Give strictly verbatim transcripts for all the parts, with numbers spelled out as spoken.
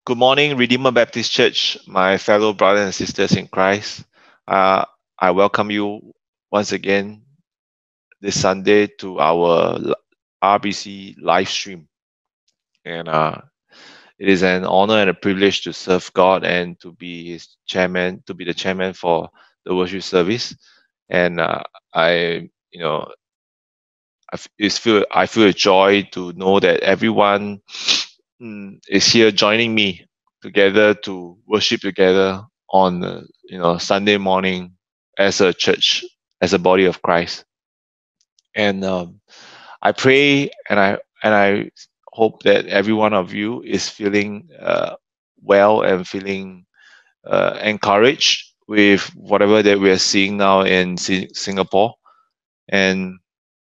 Good morning, Redeemer Baptist Church, my fellow brothers and sisters in Christ. Uh, I welcome you once again this Sunday to our R B C live stream. And uh, it is an honor and a privilege to serve God and to be His chairman, to be the chairman for the worship service. And uh, I, you know, I feel I feel a joy to know that everyone mm, is here joining me together to worship together on uh, you know Sunday morning as a church, as a body of Christ. And um, I pray and I and I hope that every one of you is feeling uh, well and feeling uh, encouraged with whatever that we are seeing now in Si- Singapore. And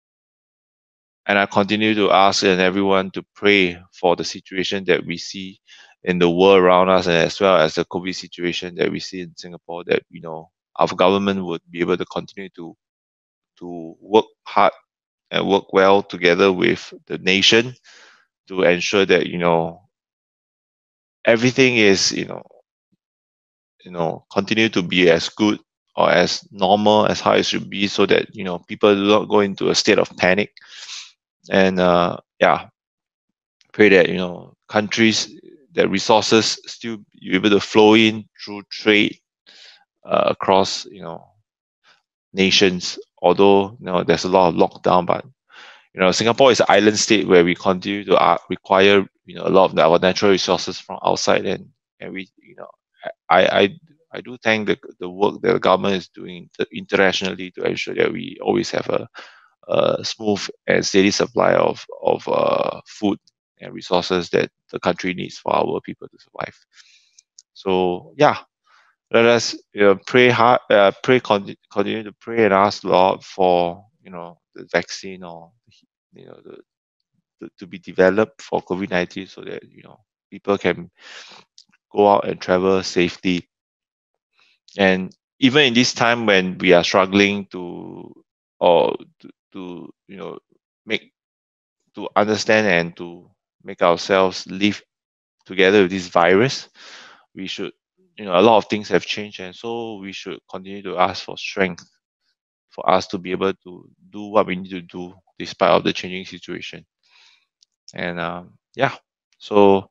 And I continue to ask and everyone to pray for the situation that we see in the world around us, and as well as the COVID situation that we see in Singapore, that you know our government would be able to continue to to work hard and work well together with the nation to ensure that you know everything is you know you know continue to be as good or as normal as how it should be, so that you know people do not go into a state of panic. And uh, yeah, pray that you know countries, that resources still be able to flow in through trade uh, across you know nations. Although you know there's a lot of lockdown, but you know Singapore is an island state where we continue to uh, require you know a lot of our natural resources from outside, and and we you know I I I do thank the the work that the government is doing internationally to ensure that we always have a, a smooth and steady supply of of uh, food and resources that the country needs for our people to survive. So yeah, let us you know, pray hard, uh, pray con- continue to pray and ask Lord for you know the vaccine, or you know the, the to be developed for COVID nineteen, so that you know people can go out and travel safely. And even in this time when we are struggling to or to, to you know make to understand and to make ourselves live together with this virus, we should you know a lot of things have changed, and so we should continue to ask for strength for us to be able to do what we need to do despite of the changing situation. And um, yeah, so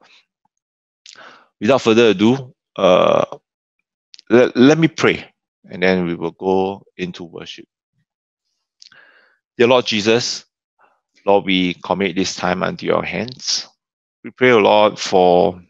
without further ado, uh, let, let me pray, and then we will go into worship. Dear Lord Jesus, Lord, we commit this time unto your hands. We pray, O Lord, for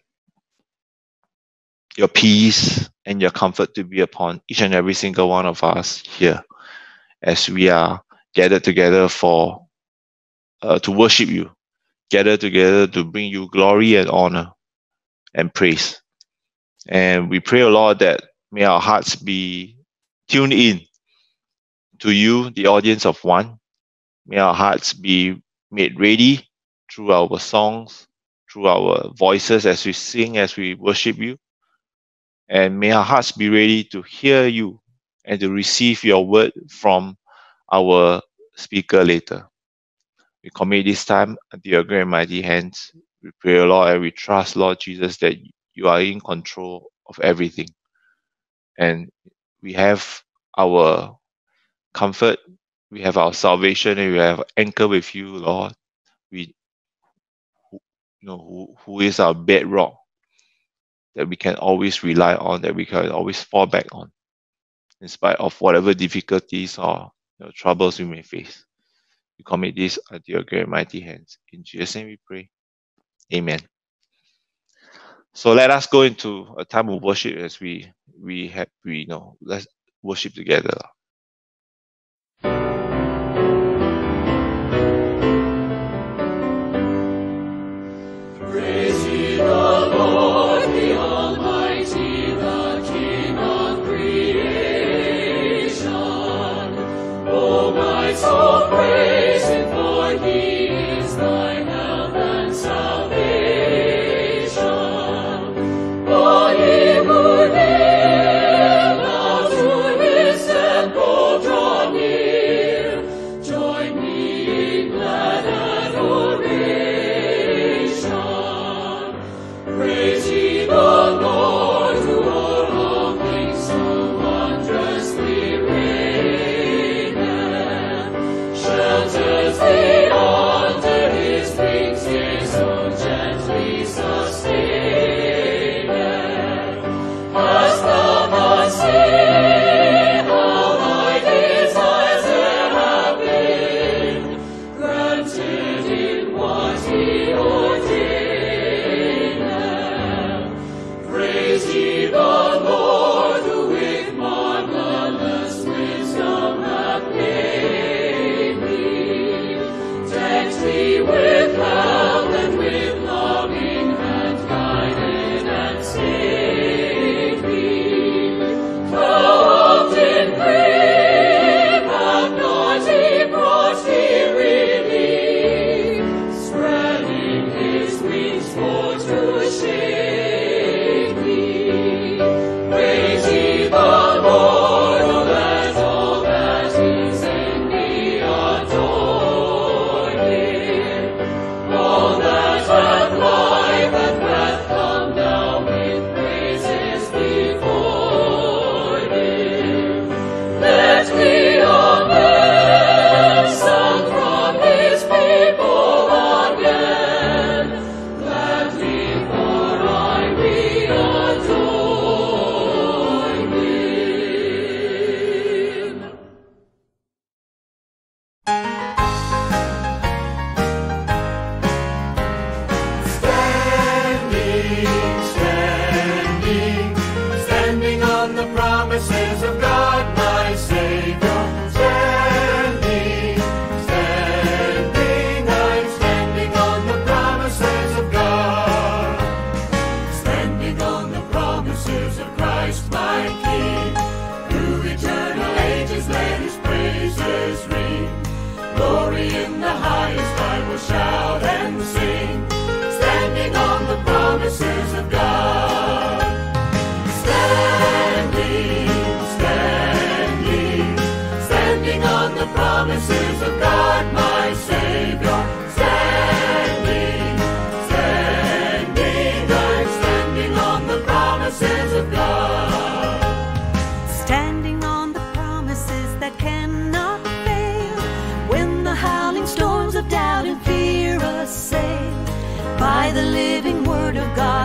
your peace and your comfort to be upon each and every single one of us here, as we are gathered together for uh, to worship you, gathered together to bring you glory and honor and praise. And we pray, O Lord, that may our hearts be tuned in to you, the audience of one. May our hearts be made ready through our songs, through our voices as we sing, as we worship you. And may our hearts be ready to hear you and to receive your word from our speaker later. We commit this time unto your great and mighty hands. We pray, Lord, and we trust, Lord Jesus, that you are in control of everything. And we have our comfort, we have our salvation, and we have anchor with you, Lord. We, who, you know, who, who is our bedrock that we can always rely on, that we can always fall back on, in spite of whatever difficulties or you know, troubles we may face. We commit this unto your great and mighty hands. In Jesus' name we pray. Amen. So let us go into a time of worship as we we have we you know let's worship together. Praise ye the Lord, the Almighty, the King of creation. O my soul, praise him, for he is thy help and salvation. All ye who live now to his temple,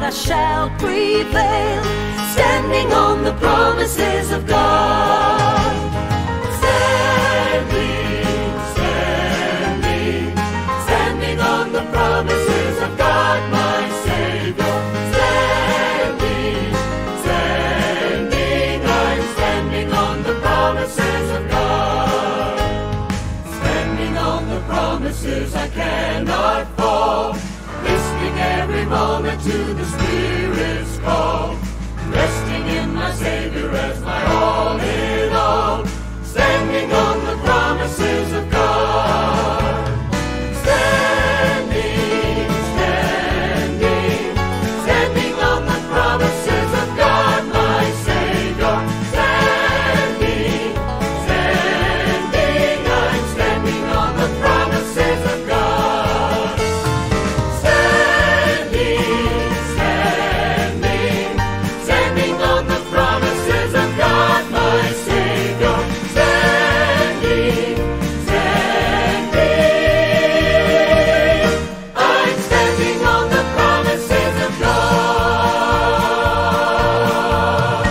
I shall prevail, standing on the promises of God. Standing, standing, standing on the promises of God, my Savior. Standing, standing, I'm standing on the promises of God. Standing on the promises, I cannot fall, listening every moment to the Spirit's call, resting in my Savior as my all in all, standing on the promises of God. Standing, standing, standing on the promises of God, my Savior. Standing, standing, I'm standing on the promises of God. Standing, standing, standing on the promises of God, my Savior. Standing, standing, I'm standing on the promises of God.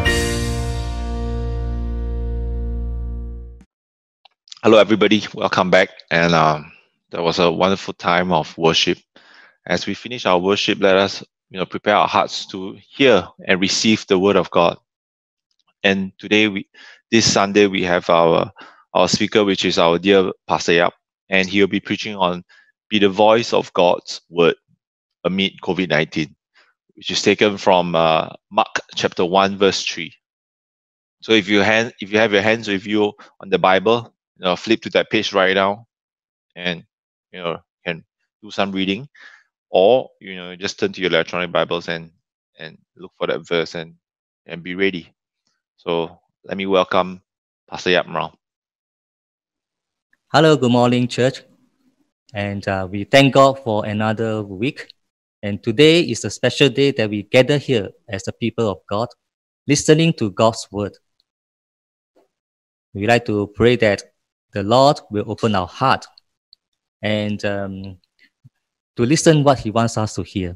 Hello, everybody. Welcome back. And um, that was a wonderful time of worship. As we finish our worship, let us, you know, prepare our hearts to hear and receive the Word of God. And today, we, this Sunday, we have our our speaker, which is our dear Pastor Yap, and he'll be preaching on "Be the Voice of God's Word Amid COVID nineteen," which is taken from uh, Mark chapter one, verse three. So if you hand, if you have your hands with you on the Bible, you know, flip to that page right now, and you know can do some reading, or you know just turn to your electronic Bibles and and look for that verse and and be ready. So let me welcome Pastor Yap Mrao. Hello, good morning, church. And uh, we thank God for another week. And today is a special day that we gather here as the people of God, listening to God's word. We like to pray that the Lord will open our heart and um, to listen what He wants us to hear.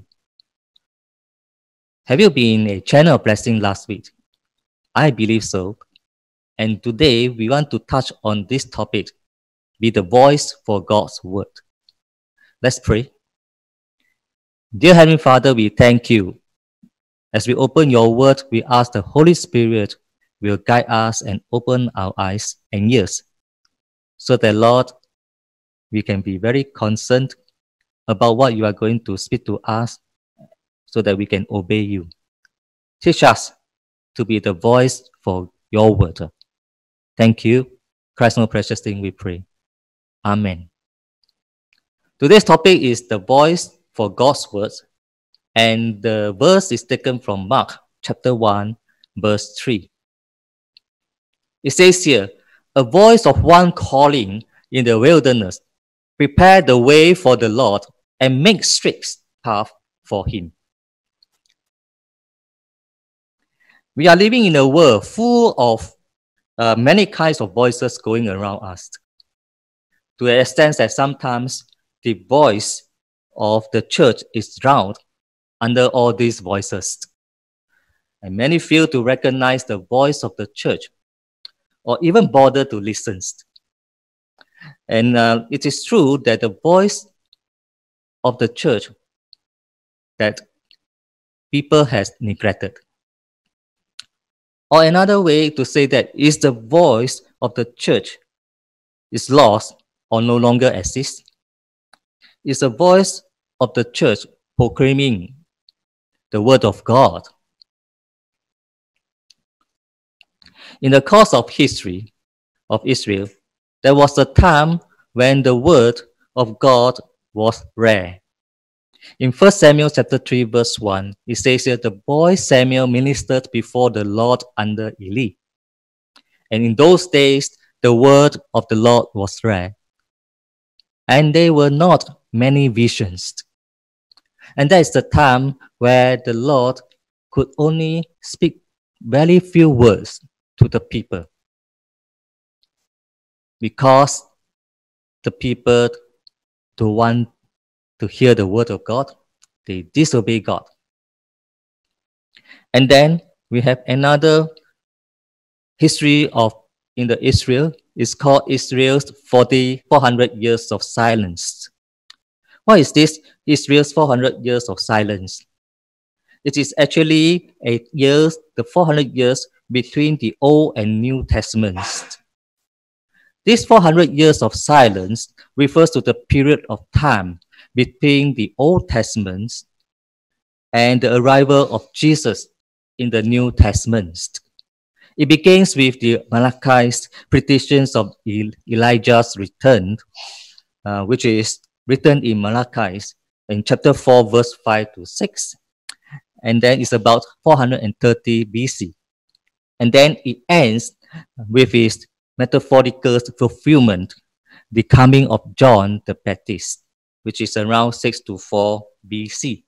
Have you been a channel of blessing last week? I believe so. And today we want to touch on this topic, be the voice for God's word. Let's pray. Dear Heavenly Father, we thank you. As we open your word, we ask the Holy Spirit will guide us and open our eyes and ears, so that, Lord, we can be very concerned about what you are going to speak to us, so that we can obey you. Teach us to be the voice for your word. Thank you. Christ's most precious name we pray. Amen. Today's topic is the voice for God's words, and the verse is taken from Mark chapter one, verse three. It says here, a voice of one calling in the wilderness, prepare the way for the Lord and make straight path for him. We are living in a world full of uh, many kinds of voices going around us, to an extent that sometimes the voice of the church is drowned under all these voices. And many fail to recognize the voice of the church or even bother to listen. And uh, it is true that the voice of the church that people has neglected. Or another way to say that is the voice of the church is lost or no longer exists. It's the voice of the church proclaiming the word of God. In the course of history of Israel, there was a time when the word of God was rare. In First Samuel chapter three, verse one, it says here, the boy Samuel ministered before the Lord under Eli. And in those days, the word of the Lord was rare. And there were not many visions. And that is the time where the Lord could only speak very few words to the people, because the people don't want to hear the word of God. They disobey God. And then we have another history of in the Israel. It's called Israel's forty, four hundred years of silence. What is this Israel's four hundred years of silence? It is actually a years, the four hundred years between the Old and New Testaments. This four hundred years of silence refers to the period of time between the Old Testament and the arrival of Jesus in the New Testament. It begins with the Malachi's predictions of Elijah's return, uh, which is written in Malachi in chapter four, verse five to six. And then it's about four hundred thirty B C. And then it ends with his metaphorical fulfillment, the coming of John the Baptist, which is around six to four B C.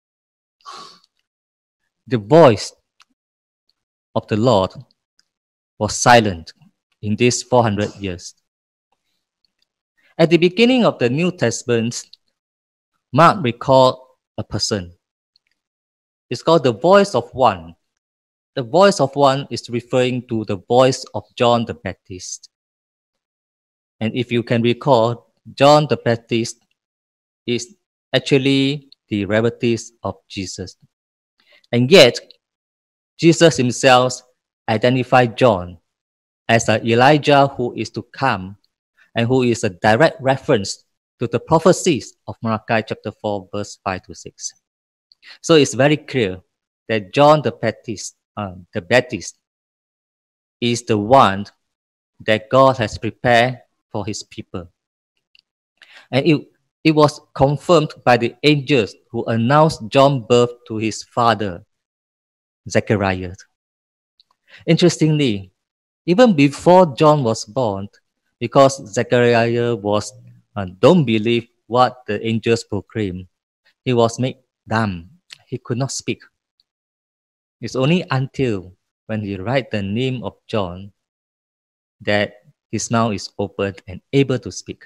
The voice of the Lord was silent in these four hundred years. At the beginning of the New Testament, Mark recalled a person. It's called the voice of one. The voice of one is referring to the voice of John the Baptist. And if you can recall, John the Baptist is actually the relative of Jesus. And yet, Jesus himself identified John as an Elijah who is to come and who is a direct reference to the prophecies of Malachi chapter four, verse five to six. So it's very clear that John the Baptist, uh, the Baptist is the one that God has prepared for his people. And it, it was confirmed by the angels who announced John's birth to his father, Zechariah. Interestingly, even before John was born, because Zechariah was uh, don't believe what the angels proclaimed, he was made dumb. He could not speak. It's only until when he write the name of John that his mouth is opened and able to speak.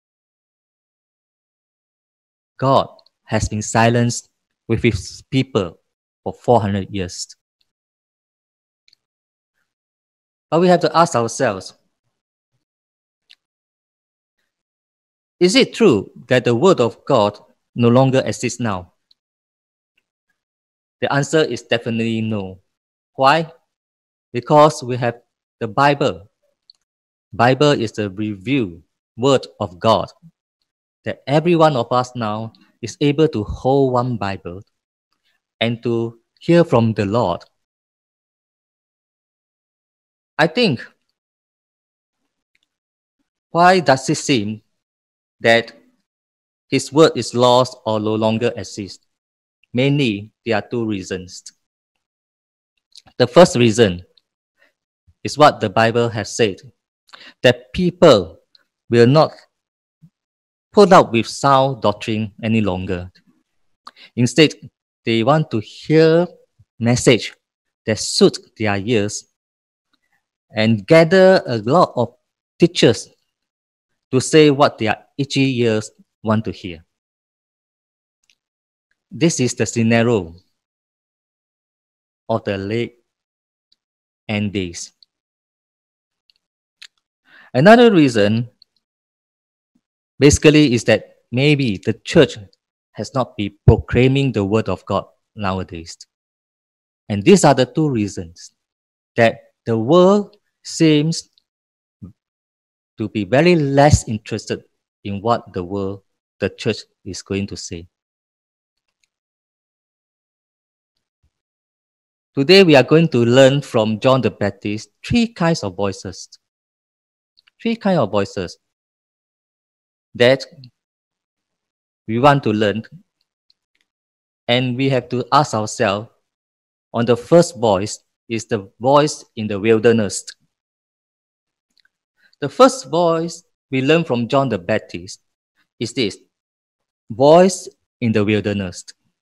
God has been silenced with his people for four hundred years. But we have to ask ourselves, is it true that the word of God no longer exists now? The answer is definitely no. Why? Because we have the Bible. Bible is the revealed word of God that every one of us now is able to hold one Bible and to hear from the Lord. I think, why does it seem that his word is lost or no longer exists? Mainly, there are two reasons. The first reason is what the Bible has said, that people will not put up with sound doctrine any longer. Instead, they want to hear message that suit their ears and gather a lot of teachers to say what their itchy ears want to hear. This is the scenario of the late end days. Another reason basically is that maybe the church has not been proclaiming the word of God nowadays. And these are the two reasons that the world seems to be very less interested in what the world, the church is going to say. Today we are going to learn from John the Baptist three kinds of voices. Three kinds of voices that we want to learn. And we have to ask ourselves, on the first voice is the voice in the wilderness. The first voice we learn from John the Baptist is this, voice in the wilderness.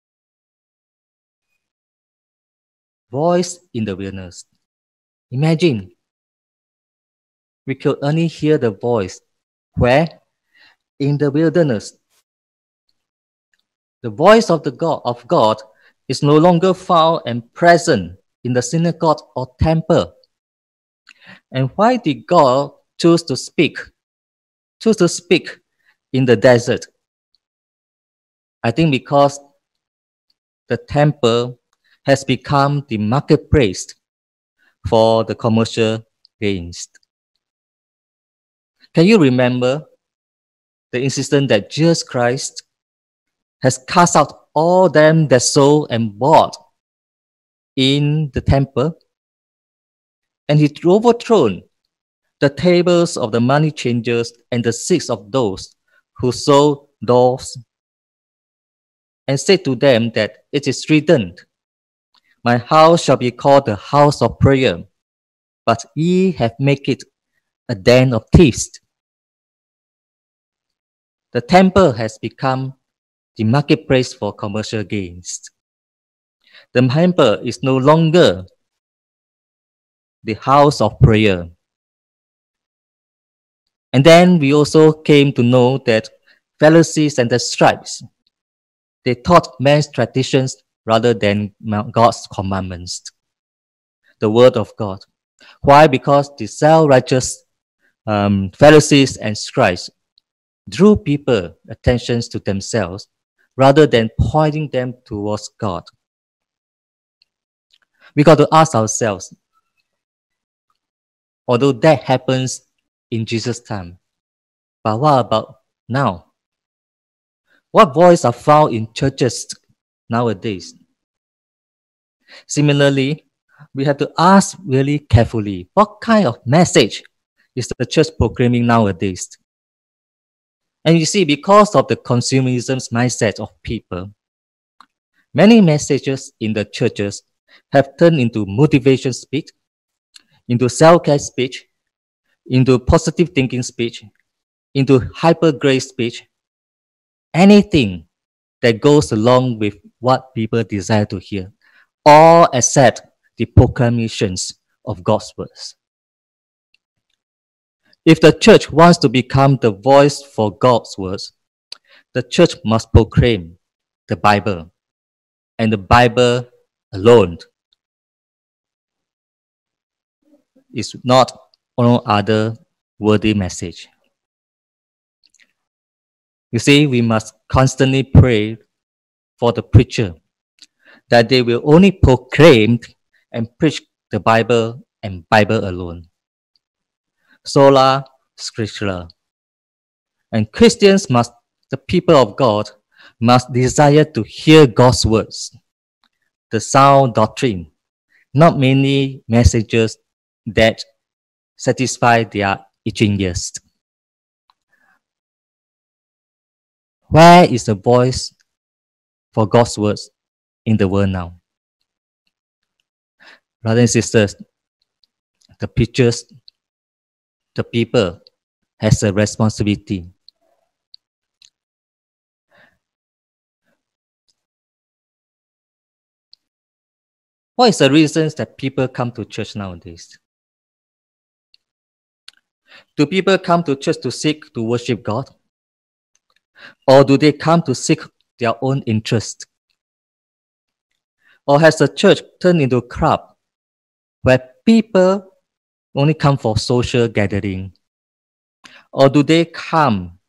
Voice in the wilderness. Imagine, we could only hear the voice where? In the wilderness. The voice of the God of God is no longer found and present in the synagogue or temple. And why did God choose to speak, choose to speak in the desert? I think because the temple has become the marketplace for the commercial gains. Can you remember the incident that Jesus Christ has cast out all them that sold and bought in the temple? And he overthrown the tables of the money changers and the seats of those who sold doves, and said to them that it is written, "My house shall be called the house of prayer, but ye have made it a den of thieves." The temple has become the marketplace for commercial gains. The temple is no longer the house of prayer. And then we also came to know that Pharisees and the scribes, they taught man's traditions rather than God's commandments, the word of God. Why? Because the self-righteous um, Pharisees and scribes drew people attention to themselves rather than pointing them towards God. We got to ask ourselves, although that happens in Jesus' time, but what about now? What voices are found in churches nowadays? Similarly, we have to ask really carefully, what kind of message is the church proclaiming nowadays? And you see, because of the consumerism mindset of people, many messages in the churches have turned into motivation speech, into self-care speech, into positive thinking speech, into hyper-grace speech, anything that goes along with what people desire to hear, all except the proclamations of God's words. If the church wants to become the voice for God's words, the church must proclaim the Bible, and the Bible alone is not no other worthy message. You see, we must constantly pray for the preacher that they will only proclaim and preach the Bible and Bible alone. Sola Scriptura. And Christians must, the people of God, must desire to hear God's words, the sound doctrine, not many messages that satisfy their itching ears. Where is the voice for God's words in the world now? Brothers and sisters, the preachers, the people has a responsibility. What is the reasons that people come to church nowadays? Do people come to church to seek to worship God? Or do they come to seek their own interest? Or has the church turned into a club where people only come for social gathering? Or do they come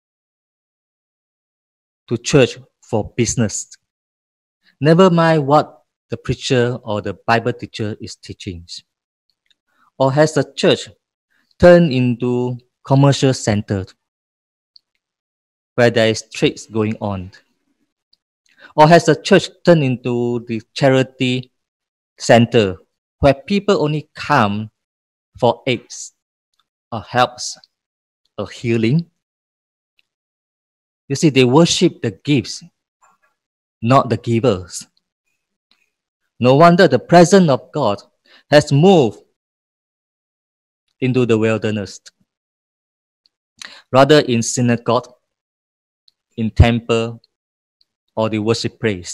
to church for business? Never mind what the preacher or the Bible teacher is teaching. Or has the church turned into commercial center where there is trades going on? Or has the church turned into the charity center where people only come for aids or helps or healing? You see, they worship the gifts, not the givers. No wonder the presence of God has moved into the wilderness. Rather in synagogue, in temple, or the worship place.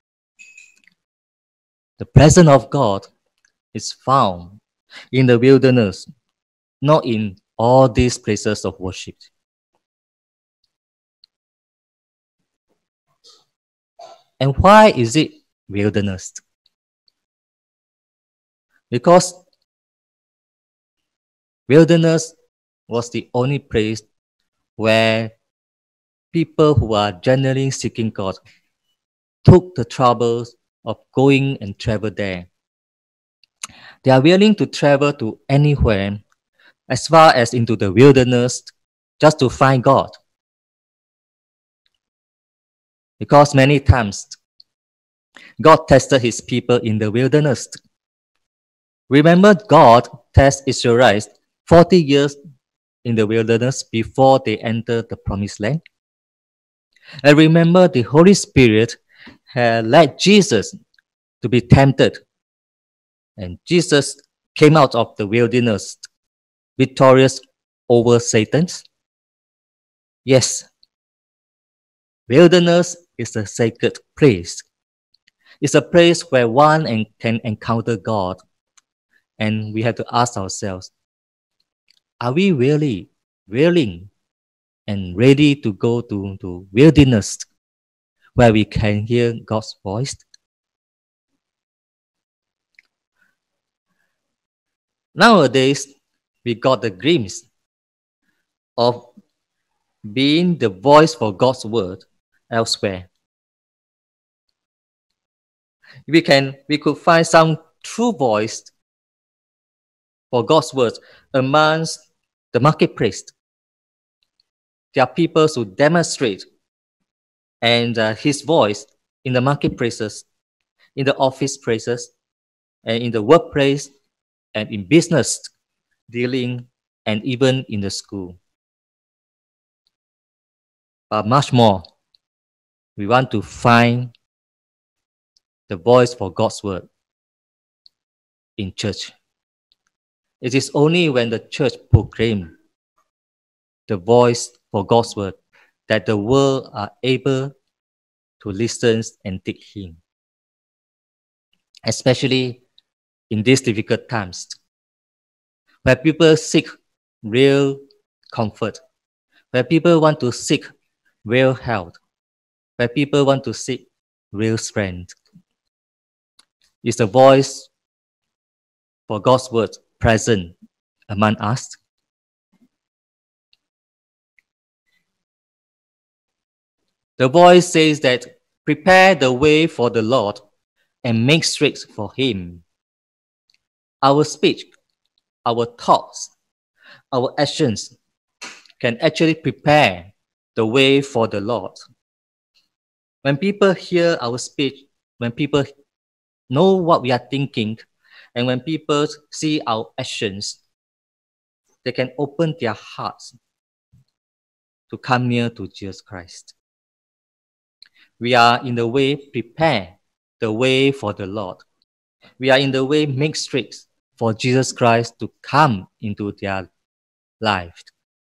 The presence of God is found in the wilderness, not in all these places of worship. And why is it wilderness. Because wilderness was the only place where people who are genuinely seeking God took the troubles of going and travel there. They are willing to travel to anywhere, as far as into the wilderness, just to find God. Because many times, God tested his people in the wilderness. Remember, God tested Israelites forty years in the wilderness before they entered the promised land. And remember, the Holy Spirit had led Jesus to be tempted. And Jesus came out of the wilderness victorious over Satan. Yes, wilderness is a sacred place. It's a place where one can encounter God. And we have to ask ourselves, are we really willing and ready to go to, to wilderness where we can hear God's voice? Nowadays, we got the glimpse of being the voice for God's word elsewhere. We can we could find some true voice for God's words amongst the marketplace. There are people who demonstrate and uh, his voice in the marketplaces, in the office places, and in the workplace, and in business dealing, and even in the school. But much more, we want to find the voice for God's word in church. It is only when the church proclaims the voice for God's word that the world are able to listen and take heed. Especially in these difficult times, where people seek real comfort, where people want to seek real health, where people want to seek real strength. Is the voice for God's word present among us? The voice says that, prepare the way for the Lord and make straight for him. Our speech, our thoughts, our actions can actually prepare the way for the Lord. When people hear our speech, when people know what we are thinking, and when people see our actions, they can open their hearts to come near to Jesus Christ. We are in the way prepare the way for the Lord. We are in the way make straight for Jesus Christ to come into their life.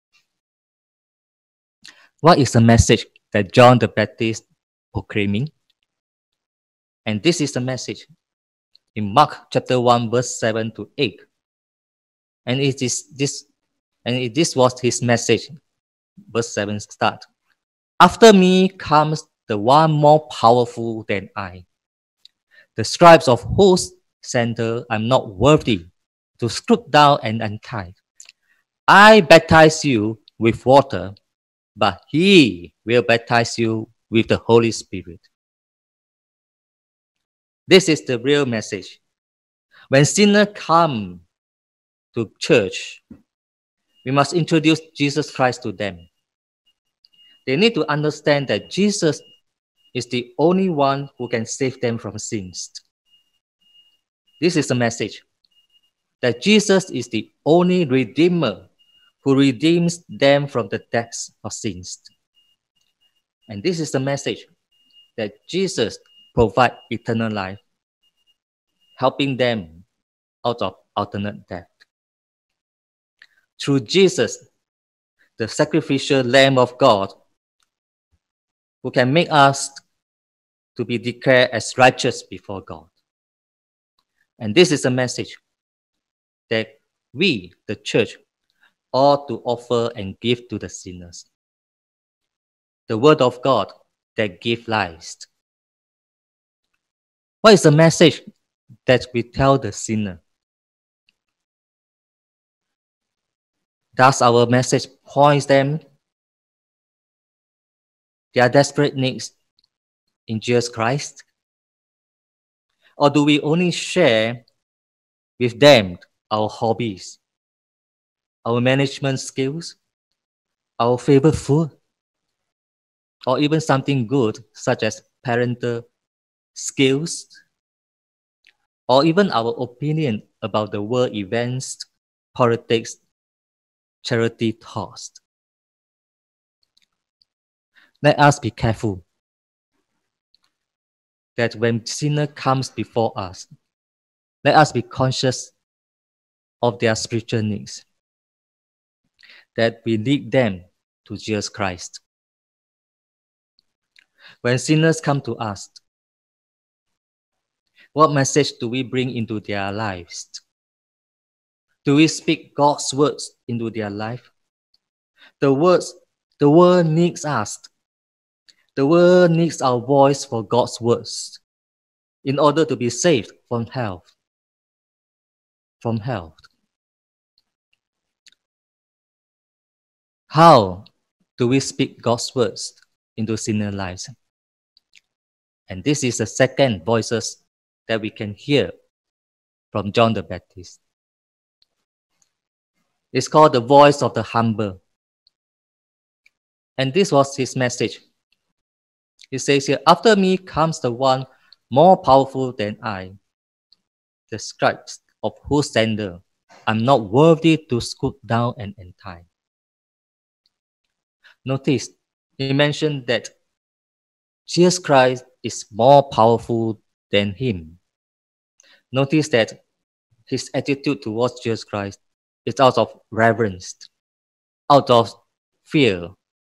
What is the message that John the Baptist proclaiming? And this is the message in Mark chapter one, verse seven to eight. And it is this, and it, this was his message. Verse seven start. After me comes the one more powerful than I, the stripes of whose sandal I'm not worthy to stoop down and untie. I baptize you with water, but he will baptize you with the Holy Spirit. This is the real message. When sinners come to church, we must introduce Jesus Christ to them. They need to understand that Jesus is the only one who can save them from sins. This is the message, that Jesus is the only Redeemer who redeems them from the depths of sins. And this is the message, that Jesus provides eternal life, helping them out of ultimate death. Through Jesus, the sacrificial Lamb of God, who can make us to be declared as righteous before God. And this is a message that we, the church, ought to offer and give to the sinners. The word of God that gives life. What is the message that we tell the sinner? Does our message point them their desperate needs in Jesus Christ? Or do we only share with them our hobbies, our management skills, our favorite food, or even something good such as parental skills, or even our opinion about the world events, politics, charity thoughts? Let us be careful that when sinner comes before us, let us be conscious of their spiritual needs, that we lead them to Jesus Christ. When sinners come to us, what message do we bring into their lives? Do we speak God's words into their life? The words, the world needs us. The world needs our voice for God's words in order to be saved from hell. From hell. How do we speak God's words into sinner lives? And this is the second voices that we can hear from John the Baptist. It's called the voice of the humble. And this was his message. He says here, after me comes the one more powerful than I, the stripes of whose sandal I'm not worthy to scoot down and untie. Notice, he mentioned that Jesus Christ is more powerful than him. Notice that his attitude towards Jesus Christ is out of reverence, out of fear.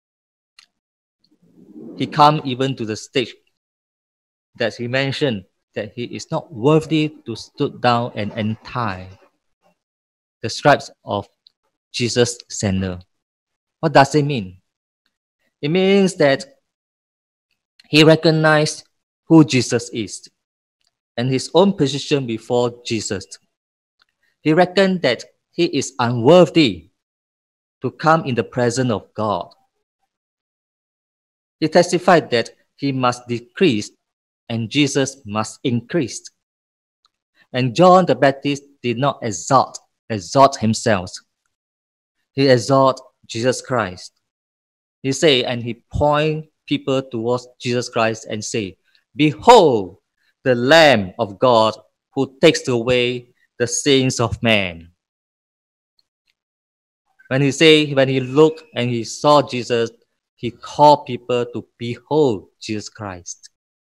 He come even to the stage that he mentioned that he is not worthy to stood down and untie the stripes of Jesus' sandal. What does it mean? It means that he recognized who Jesus is and his own position before Jesus. He reckoned that he is unworthy to come in the presence of God. He testified that he must decrease and Jesus must increase. And John the Baptist did not exalt, exalt himself. He exalted Jesus Christ. He say, and he point people towards Jesus Christ and say, behold, the Lamb of God who takes away the sins of man. When he say, when he looked and he saw Jesus, he called people to behold Jesus Christ.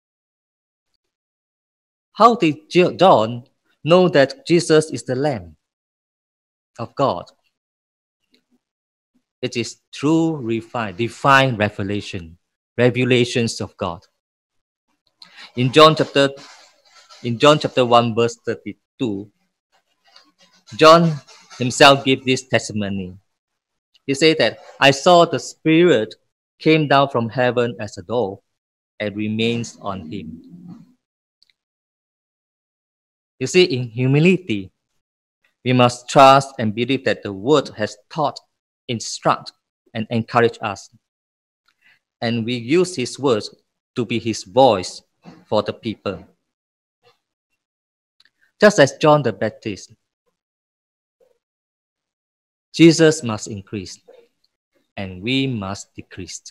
How did John know that Jesus is the Lamb of God? It is through refined, divine revelation, revelations of God. In John chapter, in John chapter one, verse thirty-two, John himself gave this testimony. He said that, I saw the Spirit came down from heaven as a dove and remains on him. You see, in humility, we must trust and believe that the Word has taught, instruct, and encourage us. And we use his words to be his voice for the people. Just as John the Baptist, Jesus must increase and we must decrease.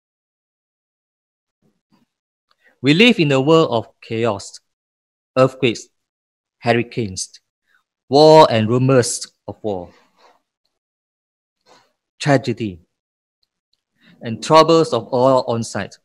We live in a world of chaos, earthquakes, hurricanes, war and rumors of war, tragedy, and troubles of all on sight.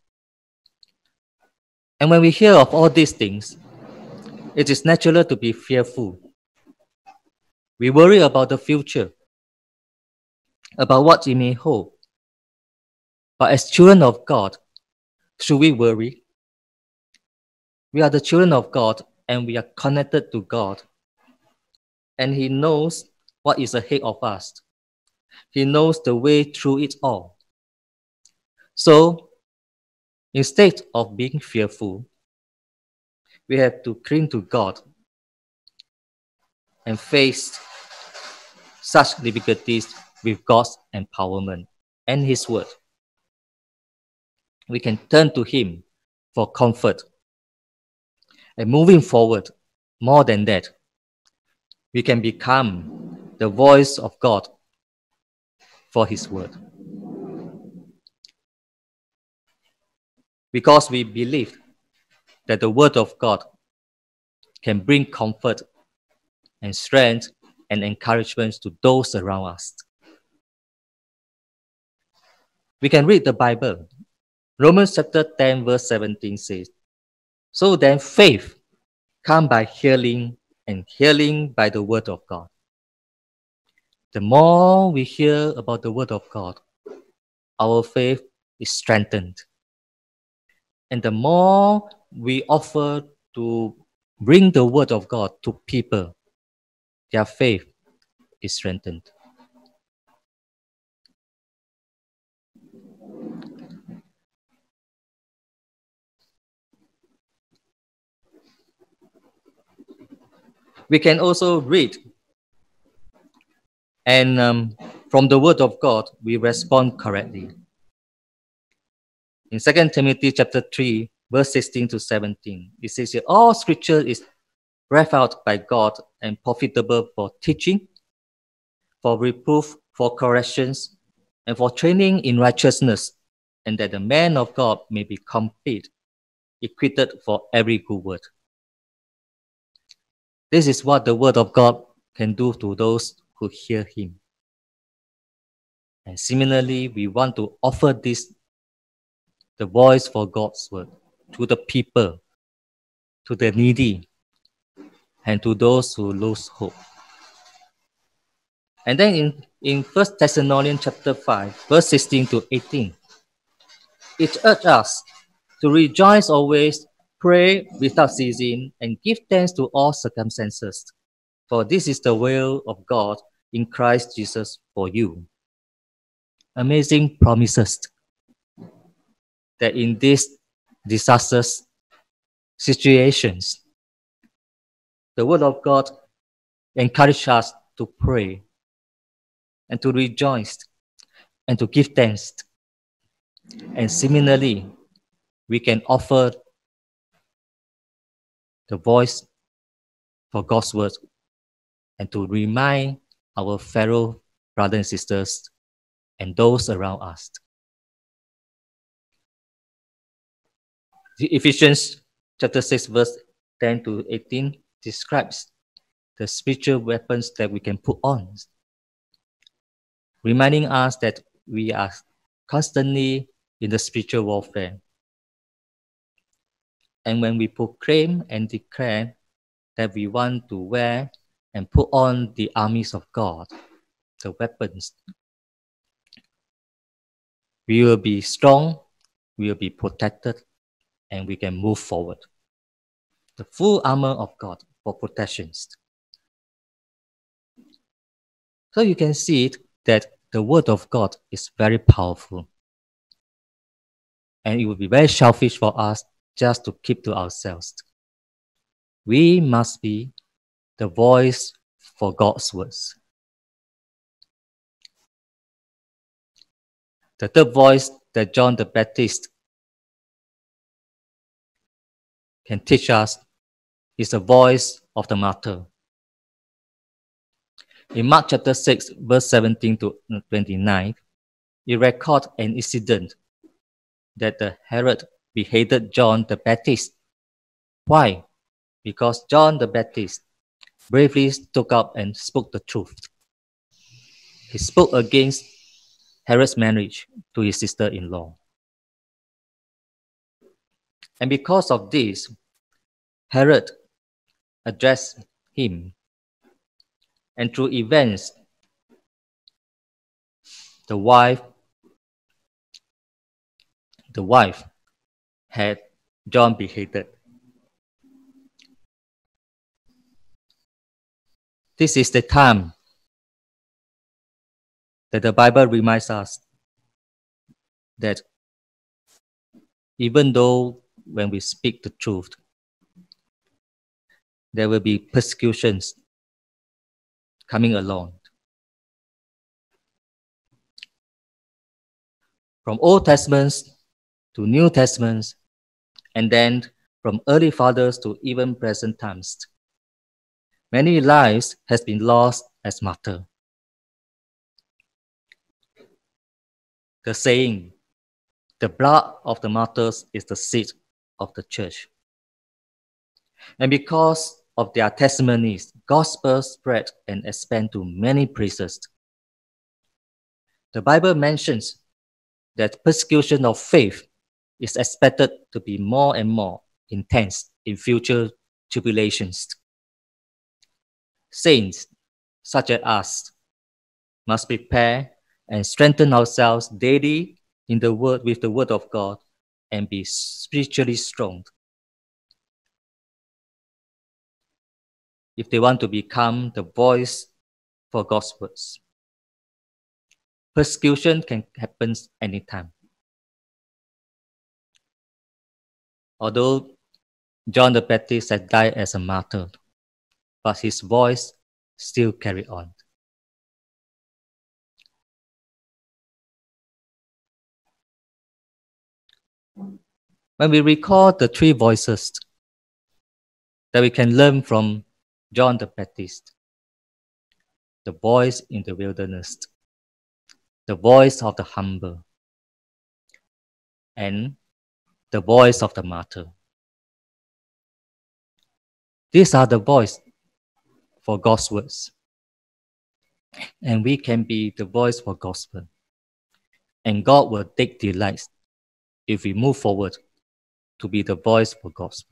And when we hear of all these things, it is natural to be fearful. We worry about the future, about what it may hold. But as children of God, should we worry? We are the children of God and we are connected to God. And he knows what is ahead of us. He knows the way through it all. So, instead of being fearful, we have to cling to God and face such difficulties with God's empowerment and His word. We can turn to Him for comfort. And moving forward, more than that, we can become the voice of God for His word. Because we believe that the word of God can bring comfort and strength and encouragement to those around us. We can read the Bible. Romans chapter ten verse seventeen says, "So then faith comes by hearing, and hearing by the word of God." The more we hear about the word of God, our faith is strengthened. And the more we offer to bring the word of God to people, their faith is strengthened. We can also read, and um, from the word of God, we respond correctly. In Second Timothy chapter three, verse sixteen to seventeen, it says here, all scripture is breathed out by God and profitable for teaching, for reproof, for corrections, and for training in righteousness, and that the man of God may be complete, equipped for every good work. This is what the word of God can do to those who hear Him. And similarly, we want to offer this, the voice for God's word, to the people, to the needy, and to those who lose hope. And then in, in First Thessalonians chapter five, verse sixteen to eighteen, it urges us to rejoice always, pray without ceasing, and give thanks to all circumstances. For this is the will of God in Christ Jesus for you. Amazing promises that in these disastrous situations, the word of God encourages us to pray and to rejoice and to give thanks. And similarly, we can offer the voice for God's word and to remind our fellow brothers and sisters and those around us. Ephesians chapter six, verse ten to eighteen describes the spiritual weapons that we can put on, reminding us that we are constantly in the spiritual warfare. And when we proclaim and declare that we want to wear and put on the armies of God, the weapons, we will be strong, we will be protected, and we can move forward. The full armor of God for protections. So you can see it that the word of God is very powerful. And it would be very selfish for us just to keep to ourselves. We must be the voice for God's words. The third voice that John the Baptist can teach us is the voice of the martyr. In Mark chapter six, verse seventeen to twenty-nine, it records an incident that the Herod beheaded John the Baptist. Why? Because John the Baptist bravely stood up and spoke the truth. He spoke against Herod's marriage to his sister-in-law. And because of this, Herod addressed him. And through events, the wife, the wife had John beheaded. This is the time that the Bible reminds us that even though when we speak the truth, there will be persecutions coming along. From Old Testaments to New Testaments, and then from early fathers to even present times. Many lives has been lost as martyr. The saying, the blood of the martyrs is the seed of the church. And because of their testimonies, gospel spread and expand to many places. The Bible mentions that persecution of faith is expected to be more and more intense in future tribulations. Saints, such as us, must prepare and strengthen ourselves daily in the word with the word of God and be spiritually strong. If they want to become the voice for God's words. Persecution can happen anytime. Although John the Baptist had died as a martyr, but his voice still carried on. When we recall the three voices that we can learn from John the Baptist, the voice in the wilderness, the voice of the humble, and the voice of the martyr. These are the voice for God's words. And we can be the voice for gospel. And God will take delight if we move forward to be the voice for gospel.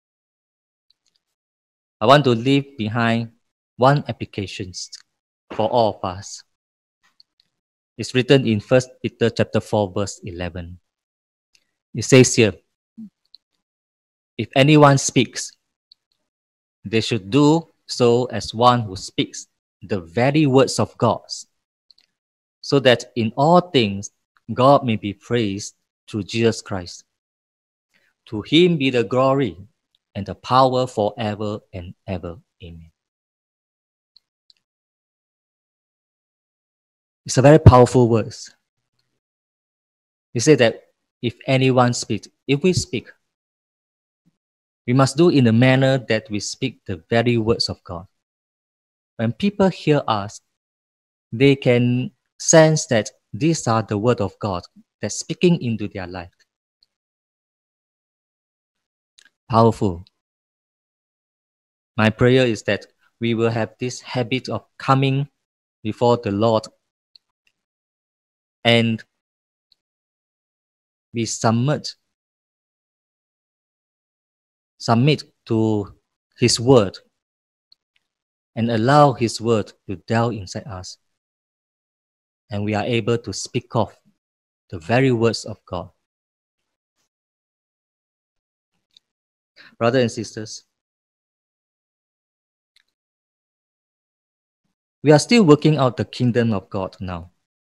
I want to leave behind one application for all of us. It's written in First Peter chapter four, verse eleven. It says here, if anyone speaks, they should do so as one who speaks the very words of God, so that in all things God may be praised through Jesus Christ. To him be the glory and the power forever and ever. Amen. It's a very powerful word. He said that if anyone speaks, if we speak, we must do in a manner that we speak the very words of God. When people hear us, they can sense that these are the word of God that's speaking into their life. Powerful. My prayer is that we will have this habit of coming before the Lord and we submit, submit to His word and allow His word to dwell inside us. And we are able to speak of the very words of God. Brothers and sisters, we are still working out the kingdom of God now.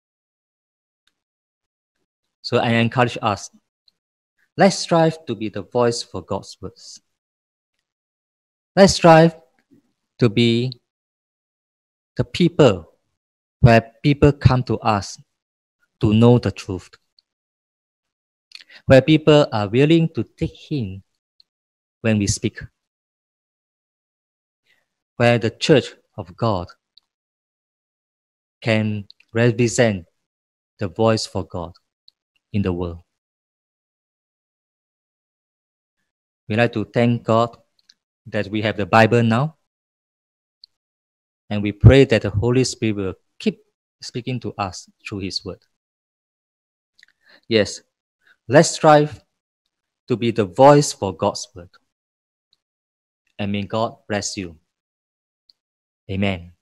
So I encourage us, let's strive to be the voice for God's words. Let's strive to be the people where people come to us to know the truth. Where people are willing to take heed when we speak. Where the church of God can represent the voice for God in the world. We like to thank God that we have the Bible now. And we pray that the Holy Spirit will keep speaking to us through His word. Yes, let's strive to be the voice for God's word. And may God bless you. Amen.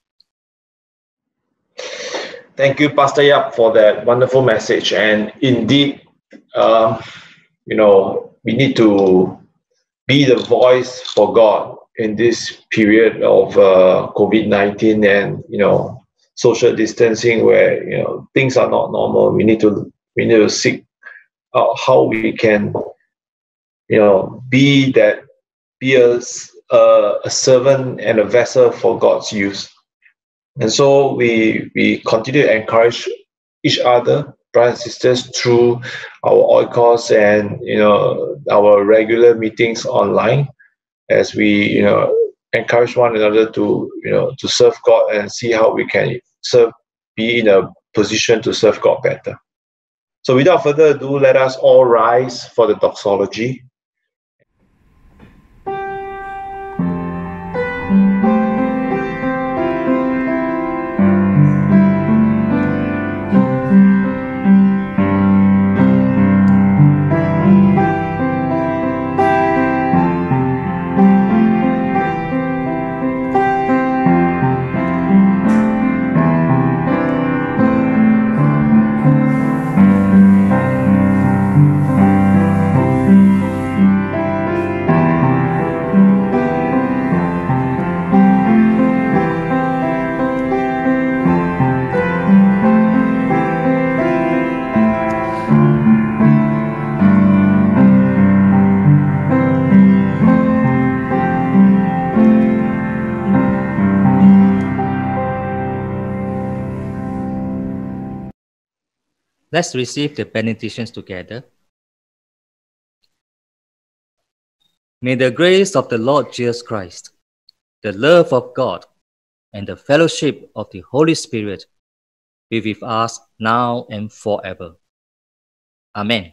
Thank you, Pastor Yap, for that wonderful message. And indeed, um, you know, we need to be the voice for God in this period of uh, COVID nineteen and, you know, social distancing where, you know, things are not normal. We need to, we need to seek out how we can, you know, be that, be a a, a servant and a vessel for God's use. And so we we continue to encourage each other, brothers and sisters, through our oikos and you know our regular meetings online, as we you know encourage one another to you know to serve God and see how we can serve, be in a position to serve God better. So without further ado, let us all rise for the doxology. Let's receive the benedictions together. May the grace of the Lord Jesus Christ, the love of God, and the fellowship of the Holy Spirit be with us now and forever. Amen.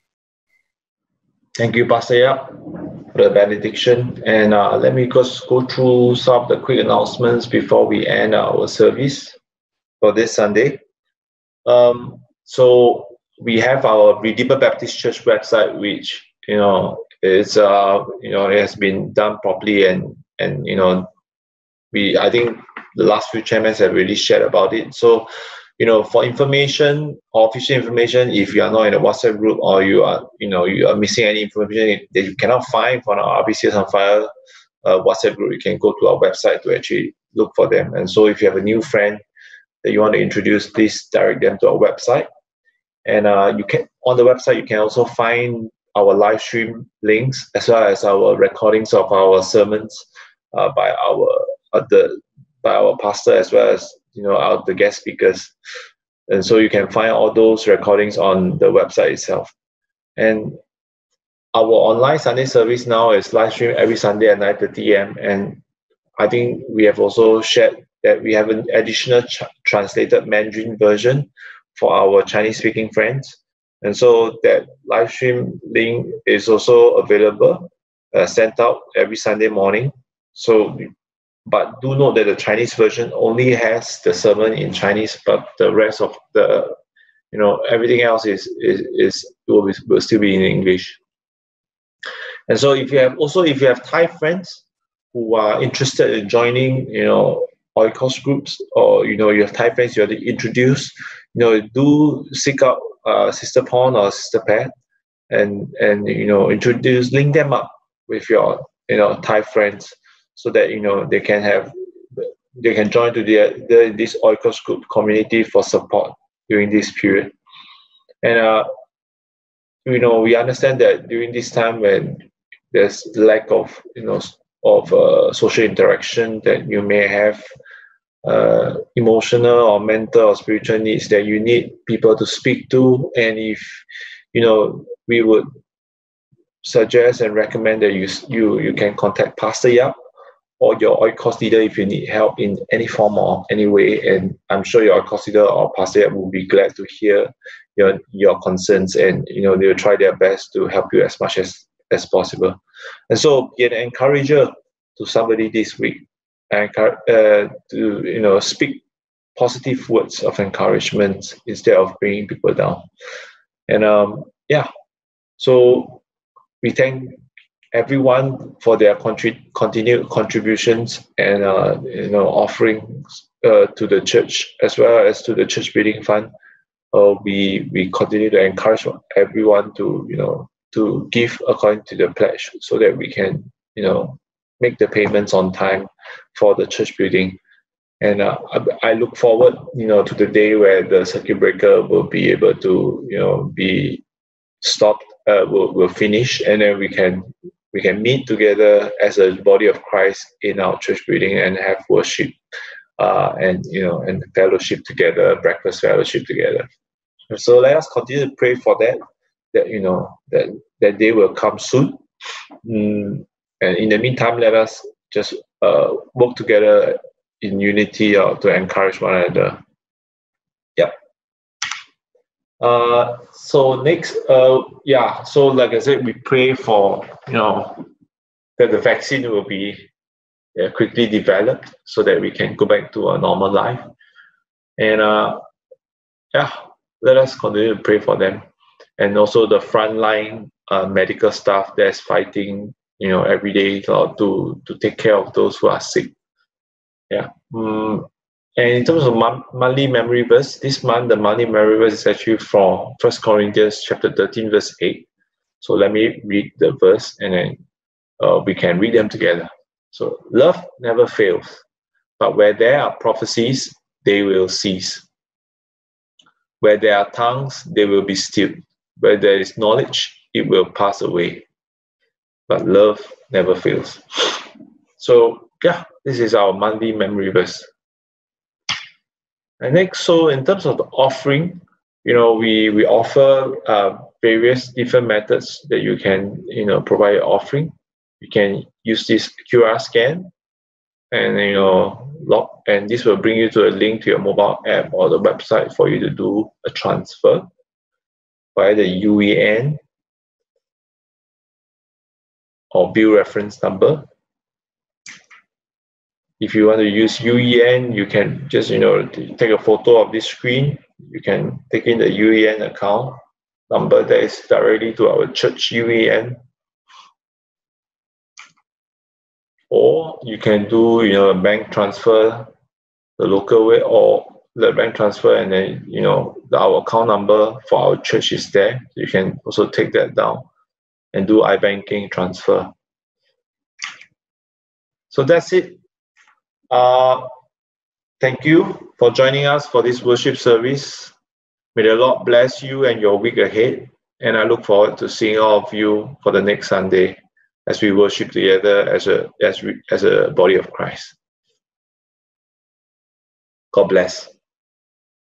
Thank you, Pastor Yap, for the benediction. And uh, let me just go through some of the quick announcements before we end our service for this Sunday. Um, so we have our Redeemer Baptist Church website, which you know is uh you know it has been done properly, and and you know we I think the last few chairmen have really shared about it. So you know for information, official information, if you are not in a WhatsApp group or you are you know you are missing any information that you cannot find from our R B C S on Fire uh, WhatsApp group, you can go to our website to actually look for them. And so if you have a new friend that you want to introduce, please direct them to our website. And uh, you can on the website you can also find our live stream links as well as our recordings of our sermons uh, by our uh, the by our pastor as well as you know our the guest speakers. And so you can find all those recordings on the website itself. And our online Sunday service now is live streamed every Sunday at nine thirty a m And I think we have also shared that we have an additional ch- translated Mandarin version for our Chinese-speaking friends. And so that live stream link is also available, uh, sent out every Sunday morning. So, but do note that the Chinese version only has the sermon in Chinese, but the rest of the, you know, everything else is is, is will, be, will still be in English. And so, if you have also if you have Thai friends who are interested in joining, you know, oikos groups, or you know, you have Thai friends you have to introduce, you know, do seek out uh, Sister Pon or Sister Pat, and and you know, introduce, link them up with your you know Thai friends, so that you know they can have they can join to their, their this oikos group community for support during this period. And uh, you know, we understand that during this time when there's lack of you know of uh, social interaction, that you may have uh, emotional or mental or spiritual needs that you need people to speak to. And if you know, we would suggest and recommend that you you you can contact Pastor Yap or your oikos leader if you need help in any form or any way. And I'm sure your oikos leader or Pastor Yap will be glad to hear your your concerns, and you know they'll try their best to help you as much as as possible. And so be an encourager to somebody this week, and uh, to you know speak positive words of encouragement instead of bringing people down. And um, yeah, so we thank everyone for their contri- continued contributions and uh, you know offerings uh, to the church as well as to the church building fund. Uh, we we continue to encourage everyone to you know to give according to the pledge, so that we can you know make the payments on time for the church building. And uh, I, I look forward you know to the day where the circuit breaker will be able to you know be stopped, uh, will will finish, and then we can we can meet together as a body of Christ in our church building and have worship, uh, and you know, and fellowship together, breakfast fellowship together. So let us continue to pray for that, that you know, that that day will come soon. Mm, and in the meantime, let us just uh, work together in unity uh, to encourage one another. Yeah. Uh, so next, uh, yeah. So like I said, we pray for, you know, that the vaccine will be uh, quickly developed so that we can go back to a normal life. And uh, yeah, let us continue to pray for them, and also the frontline uh, medical staff that's fighting, you know, every day uh, to to take care of those who are sick. Yeah. Mm. And in terms of mon- monthly memory verse, this month the monthly memory verse is actually from First Corinthians chapter thirteen, verse eight. So let me read the verse, and then uh, we can read them together. So, love never fails, but where there are prophecies, they will cease. Where there are tongues, they will be stilled. Where there is knowledge, it will pass away. But love never fails. So, yeah, this is our monthly memory verse. And next, so in terms of the offering, you know, we we offer uh, various different methods that you can, you know, provide your offering. You can use this Q R scan, and you know, log, and this will bring you to a link to your mobile app or the website for you to do a transfer via the U E N or bill reference number. If you want to use U E N, you can just, you know, take a photo of this screen. You can take in the U E N account number that is directly to our church U E N. Or you can do, you know, a bank transfer the local way, or the bank transfer, and then, you know, the, our account number for our church is there. You can also take that down and do iBanking transfer. So that's it. Uh, thank you for joining us for this worship service. May the Lord bless you and your week ahead. And I look forward to seeing all of you for the next Sunday as we worship together as a as we, as a body of Christ. God bless.